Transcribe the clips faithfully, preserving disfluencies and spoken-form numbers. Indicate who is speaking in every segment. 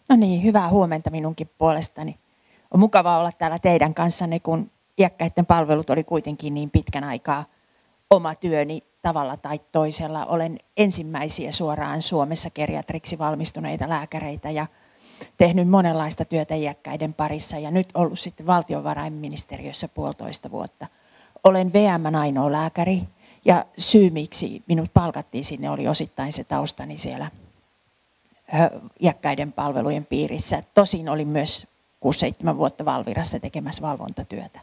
Speaker 1: No niin, hyvää huomenta minunkin puolestani. On mukava olla täällä teidän kanssanne, kun iäkkäiden palvelut oli kuitenkin niin pitkän aikaa oma työni tavalla tai toisella. Olen ensimmäisiä suoraan Suomessa geriatriksi valmistuneita lääkäreitä ja tehnyt monenlaista työtä iäkkäiden parissa ja nyt ollut sitten valtiovarainministeriössä puolitoista vuotta. Olen V M:n ainoa lääkäri ja syy miksi minut palkattiin sinne oli osittain se taustani siellä iäkkäiden palvelujen piirissä. Tosin olin myös kuusi seitsemän vuotta Valvirassa tekemässä valvontatyötä.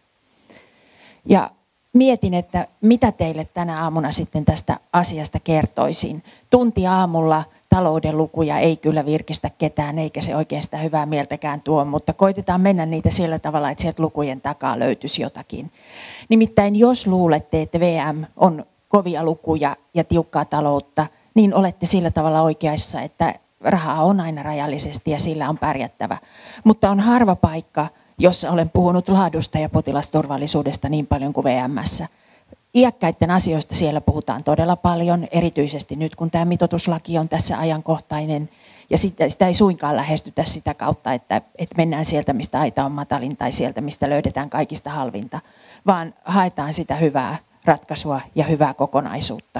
Speaker 1: Ja mietin, että mitä teille tänä aamuna sitten tästä asiasta kertoisin. Tunti aamulla talouden lukuja ei kyllä virkistä ketään, eikä se oikein sitä hyvää mieltäkään tuo, mutta koitetaan mennä niitä sillä tavalla, että sieltä lukujen takaa löytyisi jotakin. Nimittäin jos luulette, että V M on kovia lukuja ja tiukkaa taloutta, niin olette sillä tavalla oikeassa, että rahaa on aina rajallisesti ja sillä on pärjättävä. Mutta on harva paikka, jossa olen puhunut laadusta ja potilasturvallisuudesta niin paljon kuin V M:ssä. Iäkkäiden asioista siellä puhutaan todella paljon, erityisesti nyt kun tämä mitoituslaki on tässä ajankohtainen. Ja sitä, sitä ei suinkaan lähestytä sitä kautta, että, että mennään sieltä, mistä aita on matalin tai sieltä, mistä löydetään kaikista halvinta, vaan haetaan sitä hyvää ratkaisua ja hyvää kokonaisuutta.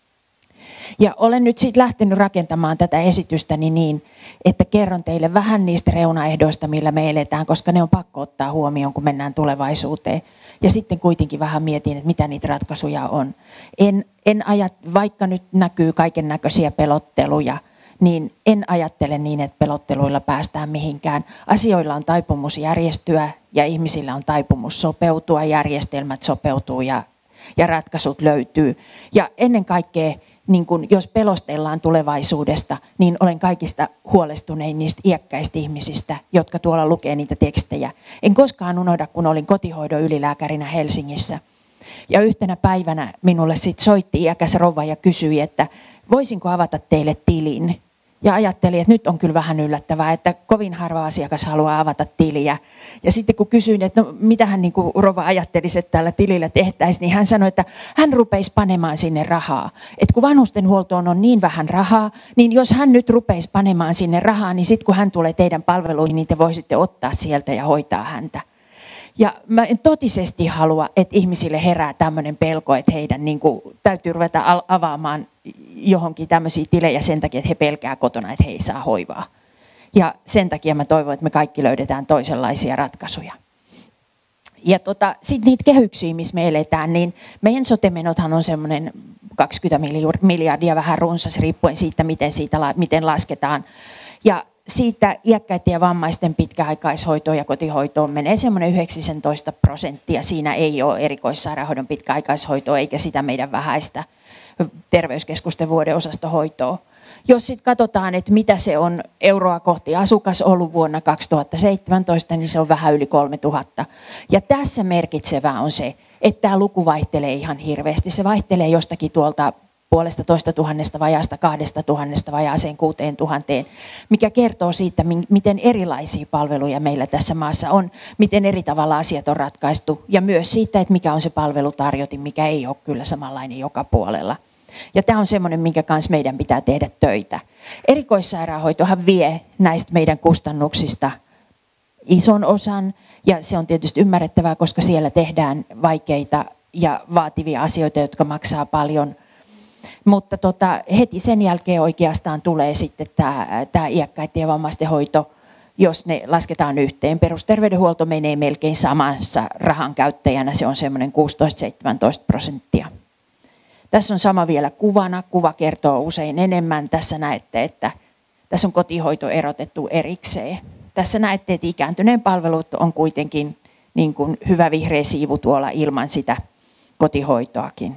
Speaker 1: Ja olen nyt sitten lähtenyt rakentamaan tätä esitystäni niin, että kerron teille vähän niistä reunaehdoista, millä me eletään, koska ne on pakko ottaa huomioon, kun mennään tulevaisuuteen. Ja sitten kuitenkin vähän mietin, että mitä niitä ratkaisuja on. En, en ajat, vaikka nyt näkyy kaiken näköisiä pelotteluja, niin en ajattele niin, että pelotteluilla päästään mihinkään. Asioilla on taipumus järjestyä ja ihmisillä on taipumus sopeutua, järjestelmät sopeutuu ja, ja ratkaisut löytyy. Ja ennen kaikkea, niin kun jos pelostellaan tulevaisuudesta, niin olen kaikista huolestunein niistä iäkkäistä ihmisistä, jotka tuolla lukee niitä tekstejä. En koskaan unohda, kun olin kotihoidon ylilääkärinä Helsingissä. Ja yhtenä päivänä minulle sit soitti iäkäs rouva ja kysyi, että voisinko avata teille tilin. Ja ajattelin, että nyt on kyllä vähän yllättävää, että kovin harva asiakas haluaa avata tiliä. Ja sitten kun kysyin, että no, mitä hän niin kuin rouva ajattelisi, että tällä tilillä tehtäisiin, niin hän sanoi, että hän rupeisi panemaan sinne rahaa. Että kun vanhustenhuoltoon on niin vähän rahaa, niin jos hän nyt rupeisi panemaan sinne rahaa, niin sitten kun hän tulee teidän palveluihin, niin te voisitte ottaa sieltä ja hoitaa häntä. Ja mä en totisesti halua, että ihmisille herää tämmöinen pelko, että heidän niin kuin, täytyy ruveta avaamaan johonkin tämmöisiä tilejä sen takia, että he pelkää kotona, että he ei saa hoivaa. Ja sen takia mä toivon, että me kaikki löydetään toisenlaisia ratkaisuja. Ja tota, sitten niitä kehyksiä, missä me eletään, niin meidän sote-menothan on semmoinen kaksikymmentä miljardia vähän runsas, riippuen siitä, miten, siitä, miten lasketaan. Ja siitä iäkkäiden ja vammaisten pitkäaikaishoitoon ja kotihoitoon menee semmoinen yhdeksäntoista prosenttia. Siinä ei ole erikoissairaanhoidon pitkäaikaishoitoa eikä sitä meidän vähäistä terveyskeskusten vuodeosastohoitoa. Jos sitten katsotaan, että mitä se on euroa kohti asukas ollut vuonna kaksituhattaseitsemäntoista, niin se on vähän yli kolmetuhatta. Ja tässä merkitsevää on se, että tämä luku vaihtelee ihan hirveästi. Se vaihtelee jostakin tuolta puolesta toista tuhannesta vajaasta kahdesta tuhannesta vajaaseen kuuteen tuhanteen, mikä kertoo siitä, miten erilaisia palveluja meillä tässä maassa on, miten eri tavalla asiat on ratkaistu ja myös siitä, että mikä on se palvelutarjotin, mikä ei ole kyllä samanlainen joka puolella. Ja tämä on semmoinen, minkä kanssa meidän pitää tehdä töitä. Erikoissairaanhoitohan vie näistä meidän kustannuksista ison osan ja se on tietysti ymmärrettävää, koska siellä tehdään vaikeita ja vaativia asioita, jotka maksaa paljon. Mutta tota, heti sen jälkeen oikeastaan tulee sitten tämä, tämä iäkkäiden ja vammaisten hoito, jos ne lasketaan yhteen. Perusterveydenhuolto menee melkein samassa rahan käyttäjänä, se on semmoinen kuusitoista seitsemäntoista prosenttia. Tässä on sama vielä kuvana, kuva kertoo usein enemmän. Tässä näette, että tässä on kotihoito erotettu erikseen. Tässä näette, että ikääntyneen palvelut on kuitenkin niin kuin hyvä vihreä siivu tuolla ilman sitä kotihoitoakin.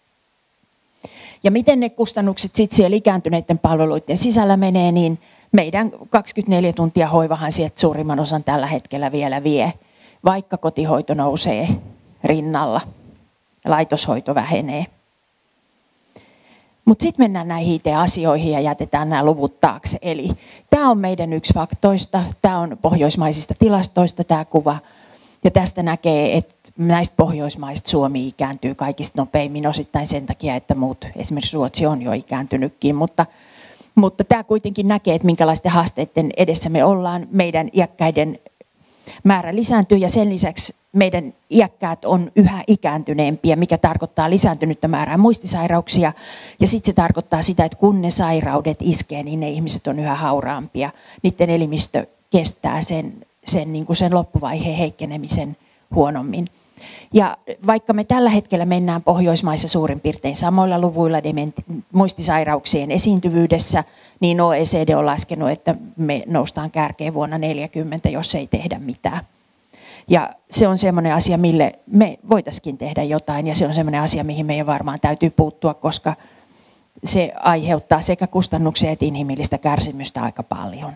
Speaker 1: Ja miten ne kustannukset sitten siellä ikääntyneiden palveluiden sisällä menee, niin meidän kaksikymmentäneljä tuntia hoivahan sieltä suurimman osan tällä hetkellä vielä vie, vaikka kotihoito nousee rinnalla ja laitoshoito vähenee. Mutta sitten mennään näihin I T-asioihin ja jätetään nämä luvut taakse. Eli tämä on meidän yksi faktoista, tämä on pohjoismaisista tilastoista tämä kuva. Ja tästä näkee, että näistä pohjoismaista Suomi ikääntyy kaikista nopeimmin osittain sen takia, että muut, esimerkiksi Ruotsi on jo ikääntynytkin, mutta, Mutta tämä kuitenkin näkee, että minkälaisten haasteiden edessä me ollaan. Meidän iäkkäiden määrä lisääntyy ja sen lisäksi meidän iäkkäät on yhä ikääntyneempiä, mikä tarkoittaa lisääntynyttä määrää muistisairauksia. Ja sitten se tarkoittaa sitä, että kun ne sairaudet iskee, niin ne ihmiset on yhä hauraampia. Niiden elimistö kestää sen, sen, niin kuin sen loppuvaiheen heikkenemisen huonommin. Ja vaikka me tällä hetkellä mennään Pohjoismaissa suurin piirtein samoilla luvuilla dementi- muistisairauksien esiintyvyydessä, niin O E C D on laskenut, että me noustaan kärkeen vuonna neljäkymmentä, jos ei tehdä mitään. Ja se on semmoinen asia, mille me voitaisiin tehdä jotain, ja se on semmoinen asia, mihin meidän varmaan täytyy puuttua, koska se aiheuttaa sekä kustannuksia että inhimillistä kärsimystä aika paljon.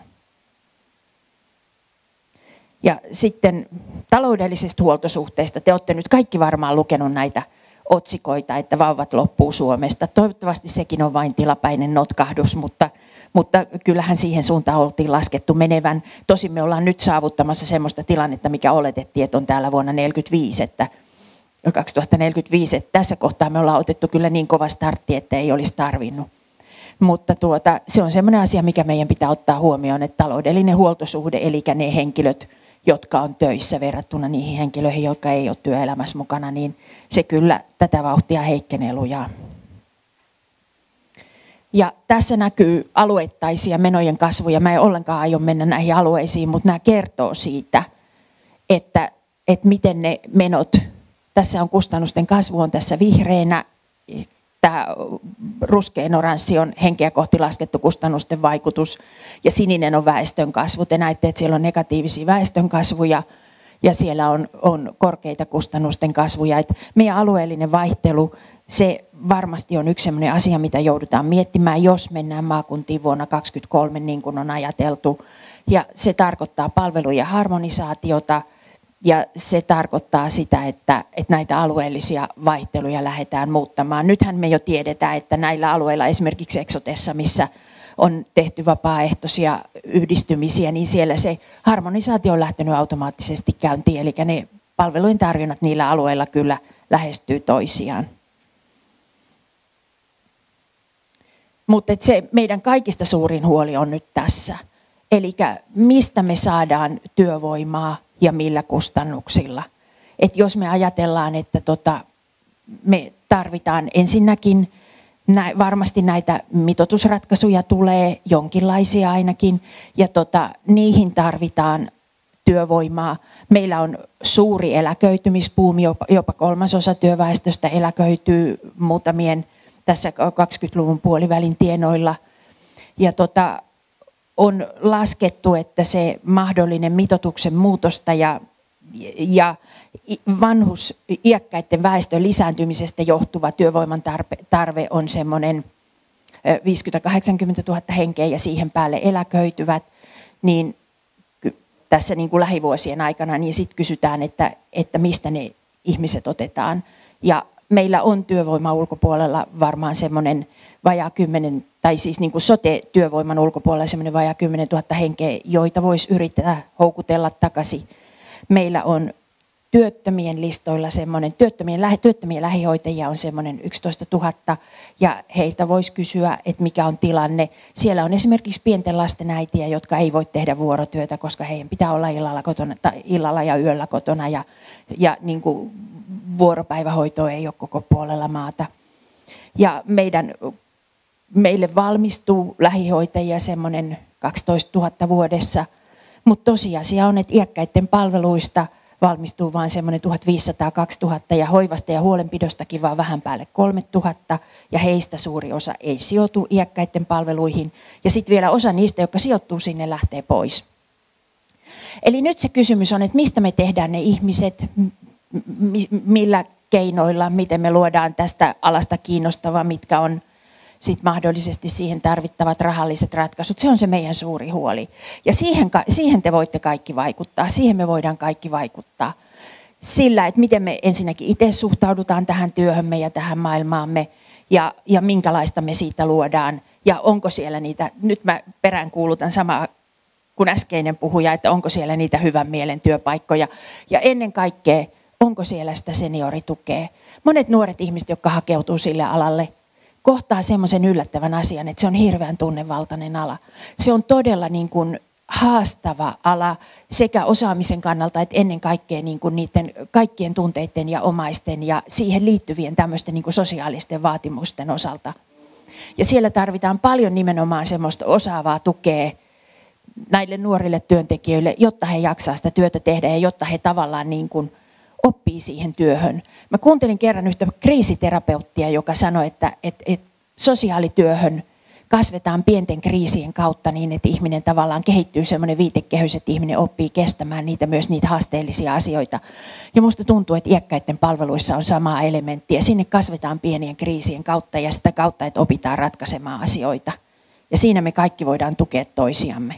Speaker 1: Ja sitten taloudellisista huoltosuhteista. Te olette nyt kaikki varmaan lukenut näitä otsikoita, että vauvat loppuu Suomesta. Toivottavasti sekin on vain tilapäinen notkahdus, mutta, mutta kyllähän siihen suuntaan oltiin laskettu menevän. Tosin me ollaan nyt saavuttamassa semmoista tilannetta, mikä oletettiin, että on täällä vuonna neljäkymmentäviisi, että kaksituhattaneljäkymmentäviisi, että tässä kohtaa me ollaan otettu kyllä niin kova startti, että ei olisi tarvinnut. Mutta tuota, se on semmoinen asia, mikä meidän pitää ottaa huomioon, että taloudellinen huoltosuhde, eli ne henkilöt, jotka on töissä verrattuna niihin henkilöihin, jotka ei ole työelämässä mukana, niin se kyllä tätä vauhtia heikkenee lujaa. Ja tässä näkyy alueittaisia menojen kasvuja. Mä en ollenkaan aio mennä näihin alueisiin, mutta nämä kertoo siitä, että, että miten ne menot, tässä on kustannusten kasvu on tässä vihreänä, tämä ruskean oranssi on henkeä kohti laskettu kustannusten vaikutus ja sininen on väestönkasvu. Te näette, että siellä on negatiivisia väestönkasvuja ja siellä on, on korkeita kustannusten kasvuja. Et meidän alueellinen vaihtelu, se varmasti on yksi sellainen asia, mitä joudutaan miettimään, jos mennään maakuntiin vuonna kaksituhattakaksikymmentäkolme niin kuin on ajateltu. Ja se tarkoittaa palvelujen harmonisaatiota. Ja se tarkoittaa sitä, että, että näitä alueellisia vaihteluja lähdetään muuttamaan. Nythän me jo tiedetään, että näillä alueilla, esimerkiksi Eksotessa, missä on tehty vapaaehtoisia yhdistymisiä, niin siellä se harmonisaatio on lähtenyt automaattisesti käyntiin. Eli ne palvelujen tarjonnat niillä alueilla kyllä lähestyy toisiaan. Mutta se meidän kaikista suurin huoli on nyt tässä. Eli mistä me saadaan työvoimaa ja millä kustannuksilla. Et jos me ajatellaan, että tota, me tarvitaan ensinnäkin, nä, varmasti näitä mitoitusratkaisuja tulee, jonkinlaisia ainakin, ja tota, niihin tarvitaan työvoimaa. Meillä on suuri eläköitymisbuumi, jopa, jopa kolmasosa työväestöstä eläköityy muutamien tässä kaksikymmentäluvun puolivälin tienoilla. Ja tota, on laskettu, että se mahdollinen mitoituksen muutosta ja, ja vanhus iäkkäiden väestön lisääntymisestä johtuva työvoiman tarve, tarve on semmoinen viisikymmentä kahdeksankymmentä tuhatta henkeä ja siihen päälle eläköityvät, niin tässä niin kuin lähivuosien aikana niin sitten kysytään, että, että mistä ne ihmiset otetaan. Ja meillä on työvoiman ulkopuolella varmaan semmoinen vajaa kymmenen, tai siis niin kuin sote-työvoiman ulkopuolella semmoinen vajaa kymmenen tuhatta henkeä, joita voisi yrittää houkutella takaisin. Meillä on työttömien listoilla semmoinen, työttömien, työttömien lähihoitajia on semmoinen yksitoista tuhatta, ja heiltä voisi kysyä, että mikä on tilanne. Siellä on esimerkiksi pienten lasten äitiä, jotka ei voi tehdä vuorotyötä, koska heidän pitää olla illalla, kotona, tai illalla ja yöllä kotona, ja, ja niin kuin vuoropäivähoitoa ei ole koko puolella maata. Ja meidän, meille valmistuu lähihoitajia semmoinen kaksitoista tuhatta vuodessa, mutta tosiasia on, että iäkkäiden palveluista valmistuu vain semmoinen tuhatviisisataa kaksituhatta ja hoivasta ja huolenpidostakin vaan vähän päälle kolmetuhatta ja heistä suuri osa ei sijoitu iäkkäiden palveluihin ja sitten vielä osa niistä, jotka sijoittuu sinne, lähtee pois. Eli nyt se kysymys on, että mistä me tehdään ne ihmiset, millä keinoilla, miten me luodaan tästä alasta kiinnostavaa, mitkä on sit mahdollisesti siihen tarvittavat rahalliset ratkaisut. Se on se meidän suuri huoli. Ja siihen, siihen te voitte kaikki vaikuttaa. Siihen me voidaan kaikki vaikuttaa. Sillä, että miten me ensinnäkin itse suhtaudutaan tähän työhömme ja tähän maailmaamme ja, ja minkälaista me siitä luodaan. Ja onko siellä niitä, nyt mä peräänkuulutan samaa kuin äskeinen puhuja, että onko siellä niitä hyvän mielen työpaikkoja. Ja ennen kaikkea, onko siellä sitä senioritukea. Monet nuoret ihmiset, jotka hakeutuu sille alalle, kohtaa semmoisen yllättävän asian, että se on hirveän tunnevaltainen ala. Se on todella niin kuin haastava ala sekä osaamisen kannalta että ennen kaikkea niin kuin niiden kaikkien tunteiden ja omaisten ja siihen liittyvien tämmöisten niin kuin sosiaalisten vaatimusten osalta. Ja siellä tarvitaan paljon nimenomaan semmoista osaavaa tukea näille nuorille työntekijöille, jotta he jaksaa sitä työtä tehdä ja jotta he tavallaan niin kuin oppii siihen työhön. Mä kuuntelin kerran yhtä kriisiterapeuttia, joka sanoi, että, että, että sosiaalityöhön kasvetaan pienten kriisien kautta niin, että ihminen tavallaan kehittyy semmoinen viitekehys, että ihminen oppii kestämään niitä myös niitä haasteellisia asioita. Ja musta tuntuu, että iäkkäiden palveluissa on samaa elementtiä. Sinne kasvetaan pienien kriisien kautta ja sitä kautta, että opitaan ratkaisemaan asioita. Ja siinä me kaikki voidaan tukea toisiamme.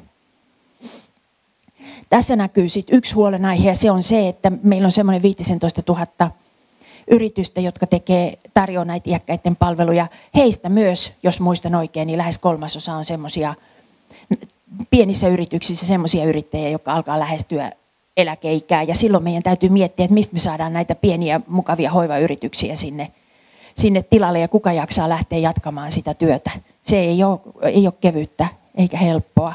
Speaker 1: Tässä näkyy sitten yksi huolenaihe ja se on se, että meillä on semmoinen viisitoista tuhatta yritystä, jotka tekee, tarjoaa näitä iäkkäiden palveluja. Heistä myös, jos muistan oikein, niin lähes kolmasosa on semmoisia pienissä yrityksissä semmoisia yrittäjiä, jotka alkaa lähestyä eläkeikää. Ja silloin meidän täytyy miettiä, että mistä me saadaan näitä pieniä mukavia hoivayrityksiä sinne, sinne tilalle ja kuka jaksaa lähteä jatkamaan sitä työtä. Se ei ole, ei ole kevyttä eikä helppoa.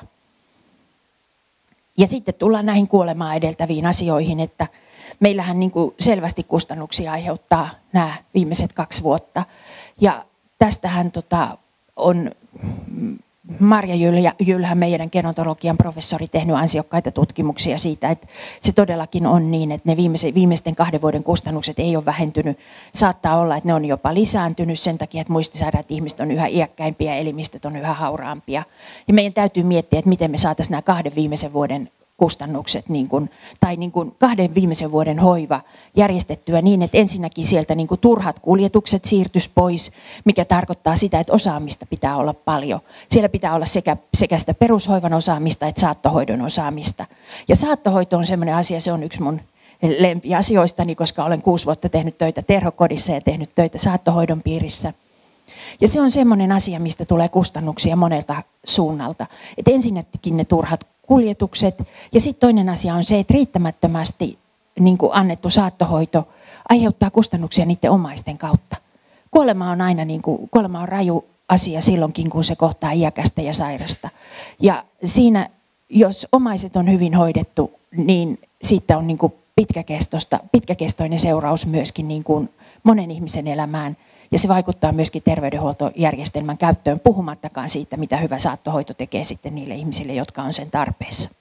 Speaker 1: Ja sitten tullaan näihin kuolemaa edeltäviin asioihin, että meillähän niin kuin selvästi kustannuksia aiheuttaa nämä viimeiset kaksi vuotta. Ja tästähän tota on Marja Jylhä, meidän gerontologian professori, tehnyt ansiokkaita tutkimuksia siitä, että se todellakin on niin, että ne viimeisten kahden vuoden kustannukset ei ole vähentynyt. Saattaa olla, että ne on jopa lisääntynyt sen takia, että muistisairaat ihmiset on yhä iäkkäimpiä ja elimistöt on yhä hauraampia. Ja meidän täytyy miettiä, että miten me saataisiin nämä kahden viimeisen vuoden kustannukset niin kuin, tai niin kuin kahden viimeisen vuoden hoiva järjestettyä niin, että ensinnäkin sieltä niin kuin turhat kuljetukset siirtyisi pois, mikä tarkoittaa sitä, että osaamista pitää olla paljon. Siellä pitää olla sekä, sekä sitä perushoivan osaamista että saattohoidon osaamista. Ja saattohoito on sellainen asia, se on yksi mun lempiasioistani, koska olen kuusi vuotta tehnyt töitä terhokodissa ja tehnyt töitä saattohoidon piirissä. Ja se on sellainen asia, mistä tulee kustannuksia monelta suunnalta. Et ensinnäkin ne turhat kuljetukset. Ja sitten toinen asia on se, että riittämättömästi niin kuin annettu saattohoito aiheuttaa kustannuksia niiden omaisten kautta. Kuolema on aina niin kuin, kuolema on raju asia silloinkin, kun se kohtaa iäkästä ja sairasta. Ja siinä, jos omaiset on hyvin hoidettu, niin siitä on niin kuin pitkäkestoista, pitkäkestoinen seuraus myöskin niin kuin monen ihmisen elämään. Ja se vaikuttaa myöskin terveydenhuoltojärjestelmän käyttöön, puhumattakaan siitä, mitä hyvä saattohoito tekee sitten niille ihmisille, jotka on sen tarpeessa.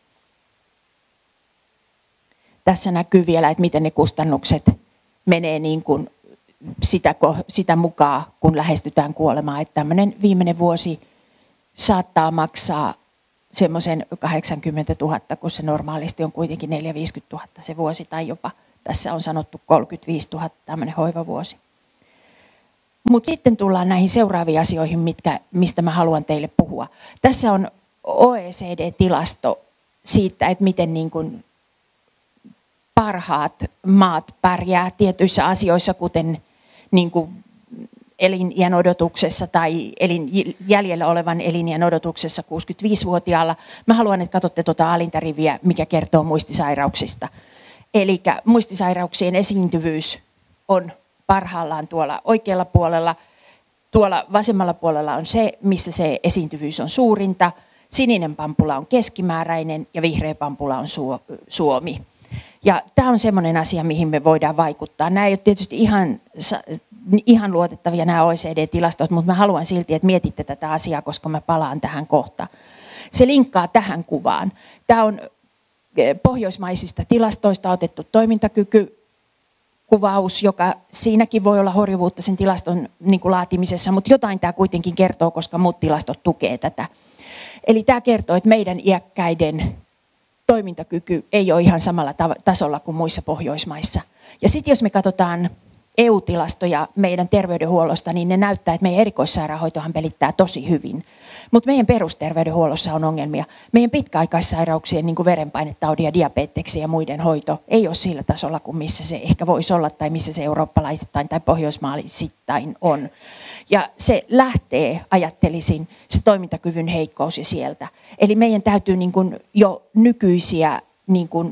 Speaker 1: Tässä näkyy vielä, että miten ne kustannukset menee niin kuin sitä, sitä mukaan, kun lähestytään kuolemaa. Että tämmöinen viimeinen vuosi saattaa maksaa semmoisen kahdeksankymmentätuhatta, kun se normaalisti on kuitenkin neljäkymmentä viisikymmentätuhatta se vuosi, tai jopa tässä on sanottu kolmekymmentäviisituhatta tämmöinen hoivavuosi. Mutta sitten tullaan näihin seuraaviin asioihin, mitkä, mistä mä haluan teille puhua. Tässä on O E C D-tilasto siitä, että miten niin kuin parhaat maat pärjää tietyissä asioissa, kuten niin kuin eliniän odotuksessa tai elin, jäljellä olevan eliniän odotuksessa kuusikymmentäviisivuotiaalla. Mä haluan, että katsotte tuota alinta riviä, mikä kertoo muistisairauksista. Eli muistisairauksien esiintyvyys on parhaillaan tuolla oikealla puolella. Tuolla vasemmalla puolella on se, missä se esiintyvyys on suurinta. Sininen pampula on keskimääräinen ja vihreä pampula on Suomi. Ja tämä on semmoinen asia, mihin me voidaan vaikuttaa. Nämä ei ole tietysti ihan, ihan luotettavia nämä O E C D-tilastot, mutta mä haluan silti, että mietitte tätä asiaa, koska mä palaan tähän kohta. Se linkkaa tähän kuvaan. Tämä on pohjoismaisista tilastoista otettu toimintakyky. Kuvaus, joka siinäkin voi olla horjuvuutta sen tilaston niin kuin laatimisessa, mutta jotain tämä kuitenkin kertoo, koska muut tilastot tukee tätä. Eli tämä kertoo, että meidän iäkkäiden toimintakyky ei ole ihan samalla tasolla kuin muissa Pohjoismaissa. Ja sitten jos me katsotaan E U-tilastoja meidän terveydenhuollosta, niin ne näyttää, että meidän erikoissairaanhoitohan pelittää tosi hyvin. Mutta meidän perusterveydenhuollossa on ongelmia. Meidän pitkäaikaissairauksien, niin kuin verenpainetaudin ja diabeteksen ja muiden hoito, ei ole sillä tasolla kuin missä se ehkä voisi olla, tai missä se eurooppalaisittain tai pohjoismaalaisittain on. Ja se lähtee, ajattelisin, se toimintakyvyn heikkous ja sieltä. Eli meidän täytyy niin kuin jo nykyisiä niin kuin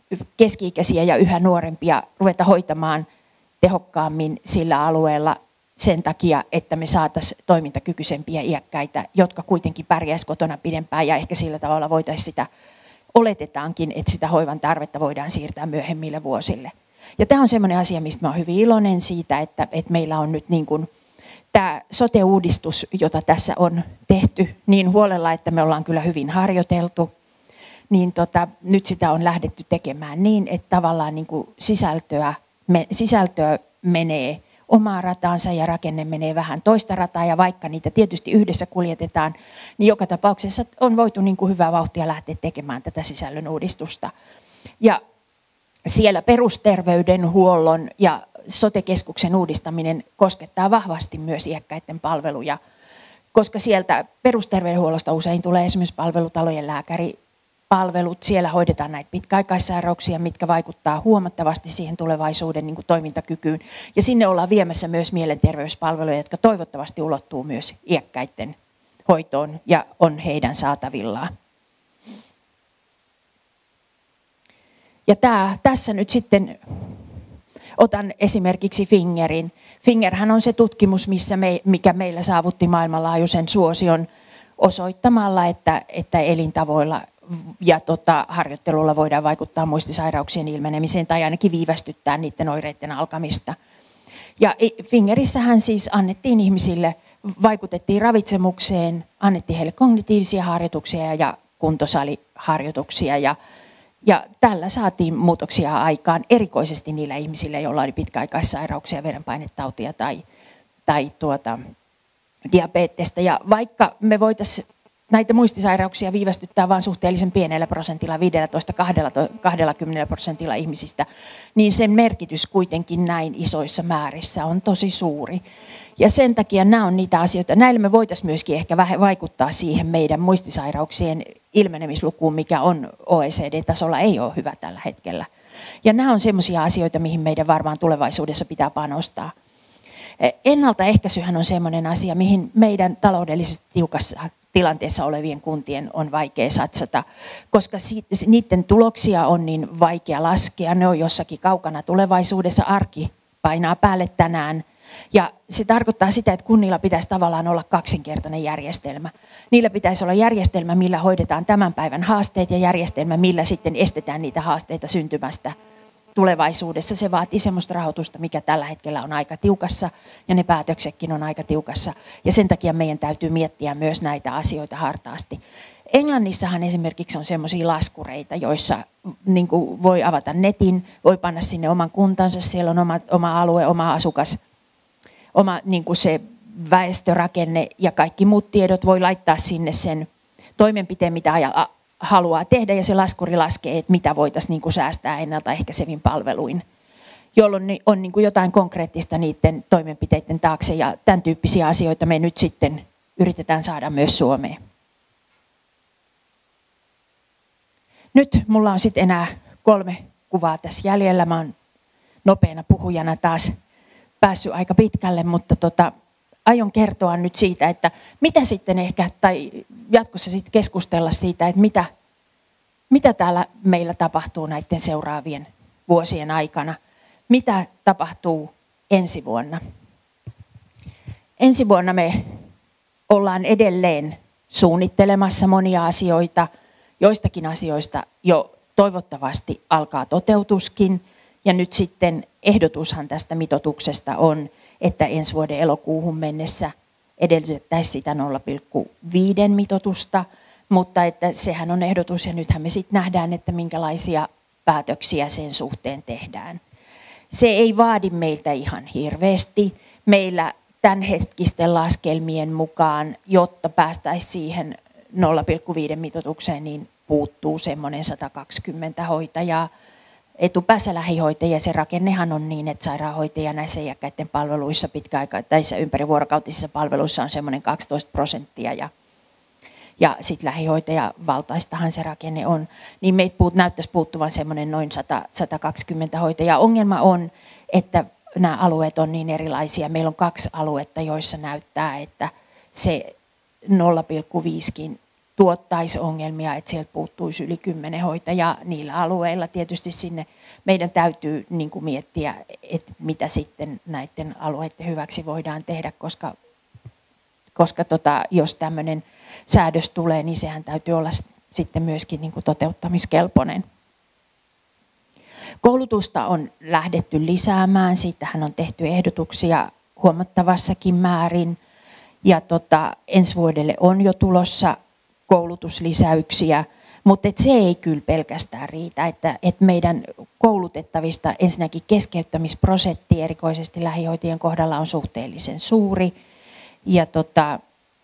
Speaker 1: keski-ikäisiä ja yhä nuorempia ruveta hoitamaan tehokkaammin sillä alueella sen takia, että me saataisiin toimintakykyisempiä iäkkäitä, jotka kuitenkin pärjäisivät kotona pidempään ja ehkä sillä tavalla voitaisiin sitä, oletetaankin, että sitä hoivan tarvetta voidaan siirtää myöhemmille vuosille. Ja tämä on sellainen asia, mistä mä olen hyvin iloinen siitä, että, että meillä on nyt niin kuin tämä sote-uudistus, jota tässä on tehty niin huolella, että me ollaan kyllä hyvin harjoiteltu, niin tota, nyt sitä on lähdetty tekemään niin, että tavallaan niin kuin sisältöä, me, sisältöä menee omaa rataansa ja rakenne menee vähän toista rataa, ja vaikka niitä tietysti yhdessä kuljetetaan, niin joka tapauksessa on voitu niin kuin hyvää vauhtia lähteä tekemään tätä sisällön uudistusta. Ja siellä perusterveydenhuollon ja sote-keskuksen uudistaminen koskettaa vahvasti myös iäkkäiden palveluja, koska sieltä perusterveydenhuollosta usein tulee esimerkiksi palvelutalojen lääkäripalvelut. Siellä hoidetaan näitä pitkäaikaissairauksia, mitkä vaikuttaa huomattavasti siihen tulevaisuuden niin kuin toimintakykyyn. Ja sinne ollaan viemässä myös mielenterveyspalveluja, jotka toivottavasti ulottuu myös iäkkäiden hoitoon ja on heidän saatavillaan. Ja tämä, tässä nyt sitten otan esimerkiksi Fingerin. Fingerhän on se tutkimus, missä me, mikä meillä saavutti maailmanlaajuisen suosion osoittamalla, että, että elintavoilla ja tota, harjoittelulla voidaan vaikuttaa muistisairauksien ilmenemiseen tai ainakin viivästyttää niiden oireiden alkamista. Ja Fingerissähän siis annettiin ihmisille, vaikutettiin ravitsemukseen, annettiin heille kognitiivisia harjoituksia ja kuntosaliharjoituksia. Ja Ja tällä saatiin muutoksia aikaan erikoisesti niillä ihmisillä, joilla oli pitkäaikaissairauksia, verenpainetautia tai, tai tuota, diabetesta. Ja vaikka me voitaisiin näitä muistisairauksia viivästyttää vain suhteellisen pienellä prosentilla, viisitoista kaksikymmentä prosentilla ihmisistä, niin sen merkitys kuitenkin näin isoissa määrissä on tosi suuri. Ja sen takia nämä on niitä asioita, näillä me voitaisiin myöskin ehkä vähän vaikuttaa siihen meidän muistisairauksien ilmenemislukuun, mikä on O E C D-tasolla ei ole hyvä tällä hetkellä. Ja nämä on sellaisia asioita, mihin meidän varmaan tulevaisuudessa pitää panostaa. Ennaltaehkäisyhän on sellainen asia, mihin meidän taloudellisesti tiukassa tilanteessa olevien kuntien on vaikea satsata, koska niiden tuloksia on niin vaikea laskea. Ne on jossakin kaukana tulevaisuudessa, arki painaa päälle tänään. Ja se tarkoittaa sitä, että kunnilla pitäisi tavallaan olla kaksinkertainen järjestelmä. Niillä pitäisi olla järjestelmä, millä hoidetaan tämän päivän haasteet ja järjestelmä, millä sitten estetään niitä haasteita syntymästä tulevaisuudessa. Se vaatii semmoista rahoitusta, mikä tällä hetkellä on aika tiukassa ja ne päätöksetkin on aika tiukassa. Ja sen takia meidän täytyy miettiä myös näitä asioita hartaasti. Englannissahan esimerkiksi on semmoisia laskureita, joissa niin kuin voi avata netin, voi panna sinne oman kuntansa, siellä on oma, oma alue, oma asukas, oma niin kuin se väestörakenne ja kaikki muut tiedot voi laittaa sinne sen toimenpiteen, mitä haluaa tehdä, ja se laskuri laskee, että mitä voitaisiin niin kuin säästää ennaltaehkäisevin palveluin, jolloin on niin kuin jotain konkreettista niiden toimenpiteiden taakse, ja tämän tyyppisiä asioita me nyt sitten yritetään saada myös Suomeen. Nyt mulla on sitten enää kolme kuvaa tässä jäljellä. Mä oon nopeana puhujana taas päässyt aika pitkälle, mutta tota, aion kertoa nyt siitä, että mitä sitten ehkä, tai jatkossa sitten keskustella siitä, että mitä, mitä täällä meillä tapahtuu näiden seuraavien vuosien aikana. Mitä tapahtuu ensi vuonna? Ensi vuonna me ollaan edelleen suunnittelemassa monia asioita. Joistakin asioista jo toivottavasti alkaa toteutuskin. Ja nyt sitten ehdotushan tästä mitoituksesta on, että ensi vuoden elokuuhun mennessä edellytettäisiin sitä nolla pilkku viisi mitoitusta, mutta että sehän on ehdotus ja nythän me sitten nähdään, että minkälaisia päätöksiä sen suhteen tehdään. Se ei vaadi meiltä ihan hirveästi. Meillä tämänhetkisten laskelmien mukaan, jotta päästäisiin siihen nolla pilkku viisi mitoitukseen, niin puuttuu semmoinen sata kaksikymmentä hoitajaa. Etupäässä lähihoitajia, se rakennehan on niin, että sairaanhoitajia näissä iäkkäiden palveluissa, pitkäaikaisissa ympärivuorokautisissa palveluissa on semmoinen kaksitoista prosenttia ja, ja sitten lähihoitajavaltaistahan se rakenne on, niin meitä puut, näyttäisi puuttuvan semmoinen noin sata, sata kaksikymmentä hoitajaa. Ongelma on, että nämä alueet on niin erilaisia. Meillä on kaksi aluetta, joissa näyttää, että se nolla pilkku viisi tuottaisi ongelmia, että sieltä puuttuisi yli kymmenen hoitajaa niillä alueilla. Tietysti sinne meidän täytyy niin kuin miettiä, että mitä sitten näiden alueiden hyväksi voidaan tehdä, koska, koska tota, jos tämmöinen säädös tulee, niin sehän täytyy olla sitten myöskin niin kuin toteuttamiskelpoinen. Koulutusta on lähdetty lisäämään, siitähän on tehty ehdotuksia huomattavassakin määrin. Ja tota, ensi vuodelle on jo tulossa koulutuslisäyksiä, mutta et se ei kyllä pelkästään riitä, että et meidän koulutettavista ensinnäkin keskeyttämisprosentti erikoisesti lähihoitajien kohdalla on suhteellisen suuri. Ja, tota,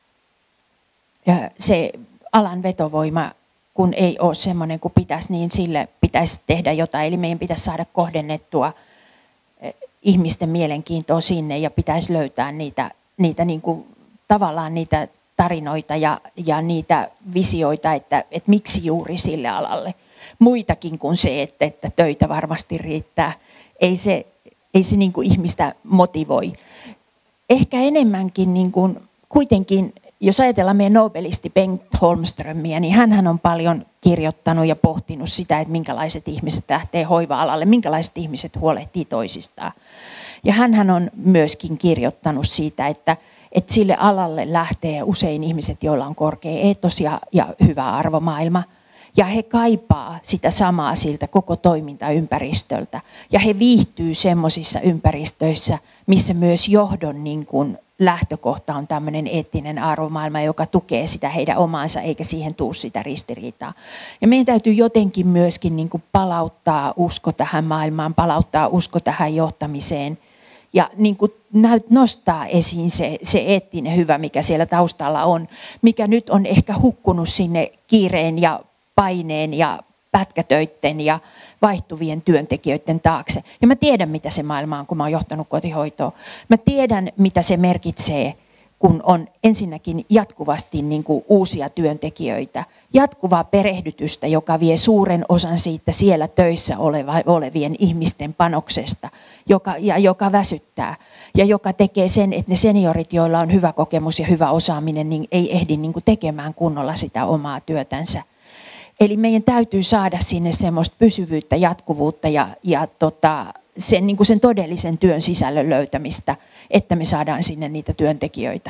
Speaker 1: ja se alan vetovoima, kun ei ole semmoinen kuin pitäisi, niin sille pitäisi tehdä jotain. Eli meidän pitäisi saada kohdennettua ihmisten mielenkiintoa sinne ja pitäisi löytää niitä, niitä niin kuin, tavallaan niitä tarinoita ja, ja niitä visioita, että, että miksi juuri sille alalle. Muitakin kuin se, että, että töitä varmasti riittää. Ei se, ei se niin kuin ihmistä motivoi. Ehkä enemmänkin niin kuin, kuitenkin, jos ajatellaan meidän nobelisti Bengt Holmströmiä, niin hänhän on paljon kirjoittanut ja pohtinut sitä, että minkälaiset ihmiset lähtee hoiva-alalle, minkälaiset ihmiset huolehtii toisistaan. Ja hänhän on myöskin kirjoittanut siitä, että, että sille alalle lähtee usein ihmiset, joilla on korkea eetos ja, ja hyvä arvomaailma. Ja he kaipaa sitä samaa siltä koko toimintaympäristöltä. Ja he viihtyy semmoisissa ympäristöissä, missä myös johdon niin kuin lähtökohta on tämmöinen eettinen arvomaailma, joka tukee sitä heidän omaansa, eikä siihen tule sitä ristiriitaa. Ja meidän täytyy jotenkin myöskin niin kuin palauttaa usko tähän maailmaan, palauttaa usko tähän johtamiseen ja niin kuin nostaa esiin se, se eettinen hyvä, mikä siellä taustalla on, mikä nyt on ehkä hukkunut sinne kiireen ja paineen ja pätkätöitten ja vaihtuvien työntekijöiden taakse. Ja mä tiedän, mitä se maailma on, kun mä oon johtanut kotihoitoa. Mä tiedän, mitä se merkitsee, kun on ensinnäkin jatkuvasti niin kuin uusia työntekijöitä, jatkuvaa perehdytystä, joka vie suuren osan siitä siellä töissä oleva, olevien ihmisten panoksesta, joka, ja joka väsyttää. Ja joka tekee sen, että ne seniorit, joilla on hyvä kokemus ja hyvä osaaminen, niin ei ehdi niin kuin tekemään kunnolla sitä omaa työtänsä. Eli meidän täytyy saada sinne semmoista pysyvyyttä, jatkuvuutta ja, ja tota, sen, niin kuin sen todellisen työn sisällön löytämistä, että me saadaan sinne niitä työntekijöitä.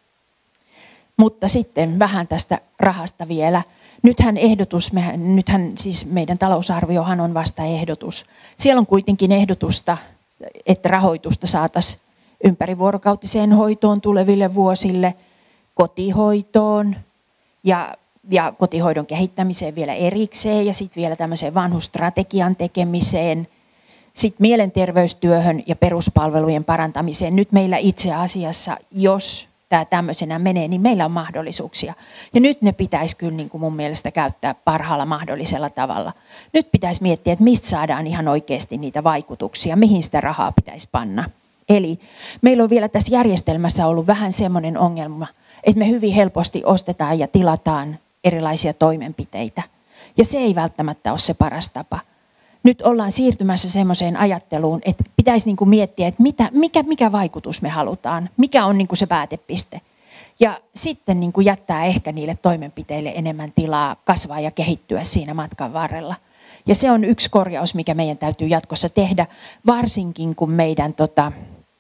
Speaker 1: Mutta sitten vähän tästä rahasta vielä. Nythän ehdotus, mehän, nythän siis meidän talousarviohan on vasta ehdotus. Siellä on kuitenkin ehdotusta, että rahoitusta saataisiin ympärivuorokautiseen hoitoon tuleville vuosille, kotihoitoon ja ja kotihoidon kehittämiseen vielä erikseen ja sitten vielä tämmöiseen vanhusstrategian tekemiseen, sitten mielenterveystyöhön ja peruspalvelujen parantamiseen. Nyt meillä itse asiassa, jos tämä tämmöisenä menee, niin meillä on mahdollisuuksia. Ja nyt ne pitäisi kyllä niin kuin mun mielestä käyttää parhaalla mahdollisella tavalla. Nyt pitäisi miettiä, että mistä saadaan ihan oikeasti niitä vaikutuksia, mihin sitä rahaa pitäisi panna. Eli meillä on vielä tässä järjestelmässä ollut vähän semmoinen ongelma, että me hyvin helposti ostetaan ja tilataan erilaisia toimenpiteitä. Ja se ei välttämättä ole se paras tapa. Nyt ollaan siirtymässä semmoiseen ajatteluun, että pitäisi niin kuin miettiä, että mitä, mikä, mikä vaikutus me halutaan, mikä on niin kuin se päätepiste. Ja sitten niin kuin jättää ehkä niille toimenpiteille enemmän tilaa kasvaa ja kehittyä siinä matkan varrella. Ja se on yksi korjaus, mikä meidän täytyy jatkossa tehdä, varsinkin kun meidän tota,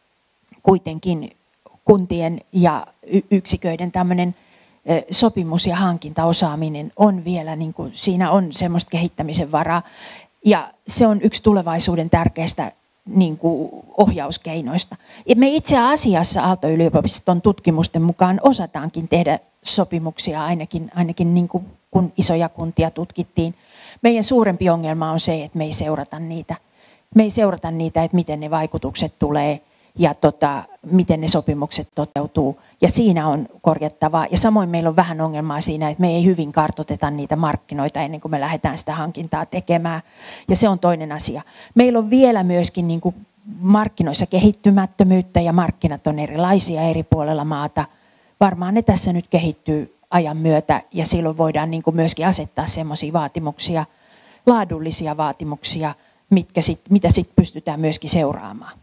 Speaker 1: kuitenkin kuntien ja yksiköiden tämmöinen sopimus- ja hankintaosaaminen on vielä, niin kuin, siinä on semmoista kehittämisen varaa. Ja se on yksi tulevaisuuden tärkeistä niin kuin, ohjauskeinoista. Ja me itse asiassa Aalto-yliopiston tutkimusten mukaan osataankin tehdä sopimuksia, ainakin, ainakin niin kuin, kun isoja kuntia tutkittiin. Meidän suurempi ongelma on se, että me ei seurata niitä. Me ei seurata niitä, että miten ne vaikutukset tulee ja tota, miten ne sopimukset toteutuu. Ja siinä on korjattavaa. Ja samoin meillä on vähän ongelmaa siinä, että me ei hyvin kartoiteta niitä markkinoita ennen kuin me lähdetään sitä hankintaa tekemään. Ja se on toinen asia. Meillä on vielä myöskin niin kuin markkinoissa kehittymättömyyttä ja markkinat on erilaisia eri puolella maata. Varmaan ne tässä nyt kehittyy ajan myötä ja silloin voidaan niin kuin myöskin asettaa semmoisia vaatimuksia, laadullisia vaatimuksia, mitkä sit, mitä sitten pystytään myöskin seuraamaan.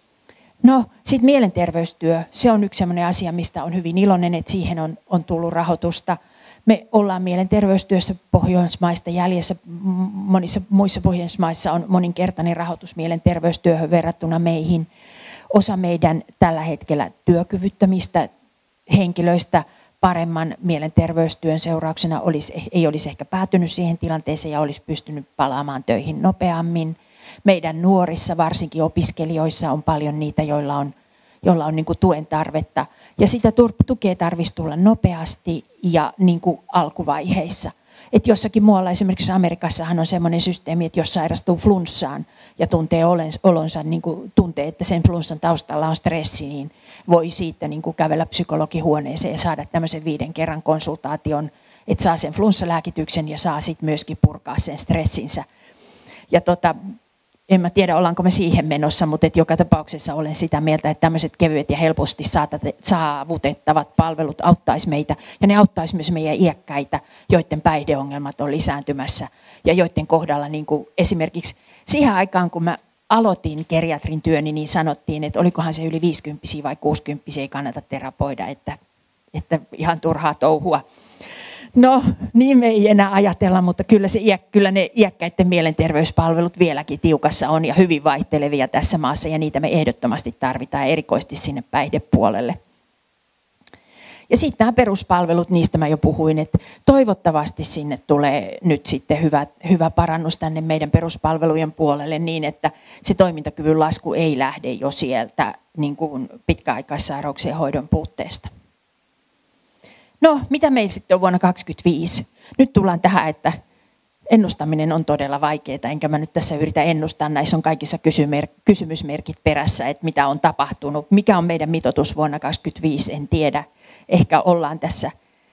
Speaker 1: No, sitten mielenterveystyö, se on yksi sellainen asia, mistä on hyvin iloinen, että siihen on, on tullut rahoitusta. Me ollaan mielenterveystyössä Pohjoismaista jäljessä. Monissa muissa Pohjoismaissa on moninkertainen rahoitus mielenterveystyöhön verrattuna meihin. Osa meidän tällä hetkellä työkyvyttömistä henkilöistä paremman mielenterveystyön seurauksena olisi, ei olisi ehkä päätynyt siihen tilanteeseen ja olisi pystynyt palaamaan töihin nopeammin. Meidän nuorissa, varsinkin opiskelijoissa, on paljon niitä, joilla on, joilla on niin kuin tuen tarvetta. Ja sitä tukea tarvitsisi tulla nopeasti ja niin kuin alkuvaiheissa. Et jossakin muualla, esimerkiksi Amerikassahan on sellainen systeemi, että jos sairastuu flunssaan ja tuntee olonsa, niin kuin tuntee, että sen flunssan taustalla on stressi, niin voi siitä niin kuin kävellä psykologihuoneeseen ja saada tämmöisen viiden kerran konsultaation, että saa sen flunssalääkityksen ja saa sitten myöskin purkaa sen stressinsä. Ja tota, en mä tiedä, ollaanko me siihen menossa, mutta et joka tapauksessa olen sitä mieltä, että tämmöiset kevyet ja helposti saavutettavat palvelut auttaisi meitä. Ja ne auttaisi myös meidän iäkkäitä, joiden päihdeongelmat on lisääntymässä. Ja joiden kohdalla niin kuin esimerkiksi siihen aikaan, kun mä aloitin geriatrin työni, niin sanottiin, että olikohan se yli viisikymppisiä vai kuusikymppisiä ei kannata terapoida, että, että ihan turhaa touhua. No, niin me ei enää ajatella, mutta kyllä, se, kyllä ne iäkkäiden mielenterveyspalvelut vieläkin tiukassa on ja hyvin vaihtelevia tässä maassa ja niitä me ehdottomasti tarvitaan erikoisesti sinne päihdepuolelle. Ja sitten nämä peruspalvelut, niistä mä jo puhuin, että toivottavasti sinne tulee nyt sitten hyvä, hyvä parannus tänne meidän peruspalvelujen puolelle niin, että se toimintakyvyn lasku ei lähde jo sieltä niin kuin pitkäaikaissairauksien hoidon puutteesta. No, mitä meillä sitten on vuonna kaksituhattakaksikymmentäviisi? Nyt tullaan tähän, että ennustaminen on todella vaikeaa, enkä mä nyt tässä yritä ennustaa. Näissä on kaikissa kysymysmerkit perässä, että mitä on tapahtunut. Mikä on meidän mitoitus vuonna kaksituhattakaksikymmentäviisi, en tiedä. Ehkä ollaan tässä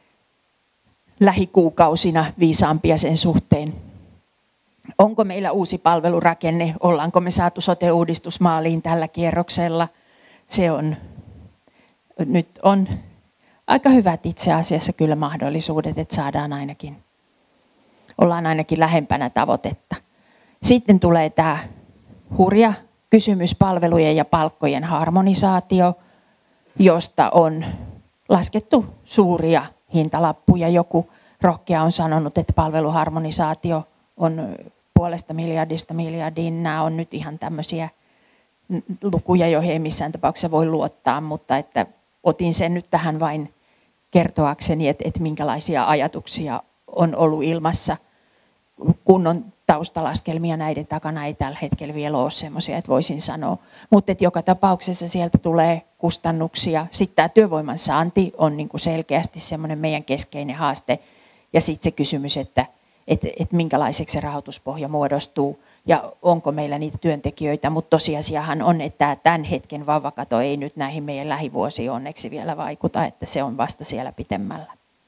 Speaker 1: lähikuukausina viisaampia sen suhteen. Onko meillä uusi palvelurakenne? Ollaanko me saatu sote-uudistus maaliin tällä kierroksella? Se on, nyt on aika hyvät itse asiassa kyllä mahdollisuudet, että saadaan ainakin, ollaan ainakin lähempänä tavoitetta. Sitten tulee tämä hurja kysymys palvelujen ja palkkojen harmonisaatio, josta on laskettu suuria hintalappuja. Joku rohkea on sanonut, että palveluharmonisaatio on puolesta miljardista miljardiin. Nämä on nyt ihan tämmöisiä lukuja, joihin ei missään tapauksessa voi luottaa, mutta että otin sen nyt tähän vain kertoakseni, että, että minkälaisia ajatuksia on ollut ilmassa. Kunnon taustalaskelmia näiden takana ei tällä hetkellä vielä ole semmoisia, että voisin sanoa. Mutta että joka tapauksessa sieltä tulee kustannuksia. Sitten tämä työvoiman saanti on niin kuin selkeästi semmoinen meidän keskeinen haaste. Ja sitten se kysymys, että, että, että minkälaiseksi se rahoituspohja muodostuu ja onko meillä niitä työntekijöitä. Mutta tosiasiahan on, että tämän hetken vauvakato ei nyt näihin meidän lähivuosiin onneksi vielä vaikuta, että se on vasta siellä pitemmällä.